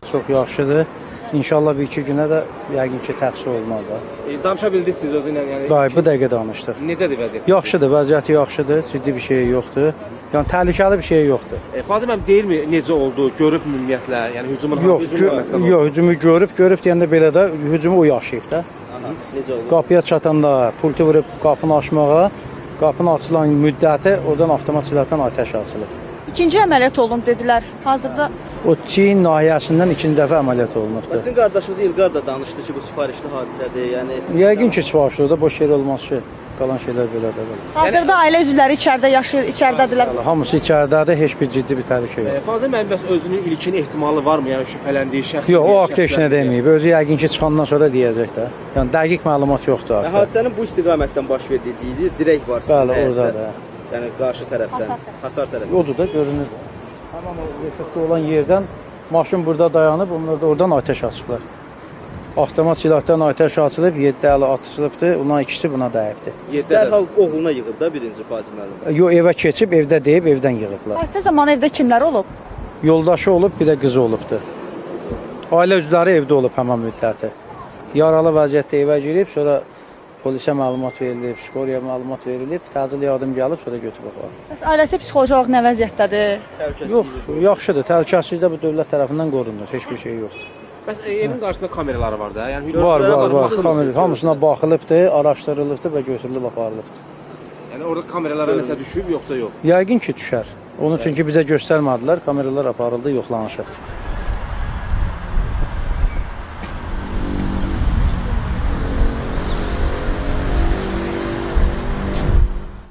çox yaxşıdır. İnşallah bir iki günə də yəqin ki, təxsi olmaz da. Danışa bildiniz siz özü ilə? Yəni, Bu dəqiqə danışdıq. necədir vəziyyət? Yaxşıdır, vəziyyəti yaxşıdır, ciddi bir şey yoxdur. Yəni, təhlükəli bir şey yoxdur. Fazil müəllim deyilmi necə oldu, görüb ümumiyyətlə? Yəni, hücumun Yox, hücumu görüb deyəndə belə də hücumu o yaşayıb da. Necə oldu? Qapıya çatanda pultu vurub qapını açmağa, qapını açılan müddəti oradan avtomat silahdan atəş açılıb. İkinci əməliyyat olunub dedilər. Hazırda O Çin nahiyəsindən ikinci dəfə əməliyyat olunubdur. Sizin qardaşınız İlqar da danışdı ki, bu sifarişli hadisədir. Yəni Yəqin ki, sifarişli da boş yer olmaz ki, qalan şeylər belədir. hazırda ailə üzvləri içəridə yaşayır, içəridədirlər. Hamısı içəridədir, heç bir ciddi bir təhlükə yox. Fazil müəllim bəs özünün ilkin ehtimalı varmı? Yəni şübhələndiyi şəxs? Yox, o haqda heç nə deməyib. Özü yəqin ki, çıxandan sonra deyəcək də. Yəni dəqiq məlumat yoxdur artıq. hadisənin bu istiqamətdən baş verdiyi deyilir, dirək var sizin Bəli, həyətdə. oradadır. Yəni qarşı tərəfdən, hasar tərəfdən. Odur da görünür. Həmin o reşetdə olan yerdən maşın burada dayanıb, onlar da oradan atəş açıblar. Avtomat silahdan atəş açılıb, 7 əli atışılıbdır, ondan ikisi buna dəyibdir. Dərhal oğluna yığıb da birinci Fazil müəllim. Yox, evə keçib, evdə deyib, evdən yığıblar. Hadisə zamanı evdə kimlər olub? Yoldaşı olub, bir də qızı olubdur. Ailə üzvləri evdə olub həmin müddəti. Yaralı vəziyyətdə evə girib, sonra polisə məlumat verilib, psixologiya məlumat verilib, təcil yardım gəlib, sonra götürüb aparıb. Bəs ailəsi psixoloji olaraq nə vəziyyətdədir? Yox, yaxşıdır. Təhlükəsizlik də bu dövlət tərəfindən qorunur. Heç bir şey yoxdur. Bəs evin qarşısında kameraları var da? Yəni Var. Kamera hamısına baxılıbdır, araşdırılıbdır və götürülüb aparılıbdır. Yəni orada kameralara nəsə düşüb yoxsa yox? Yəqin ki, düşər. Onun üçün ki, bizə göstərmədilər, kameralar aparıldı, yoxlanışıb.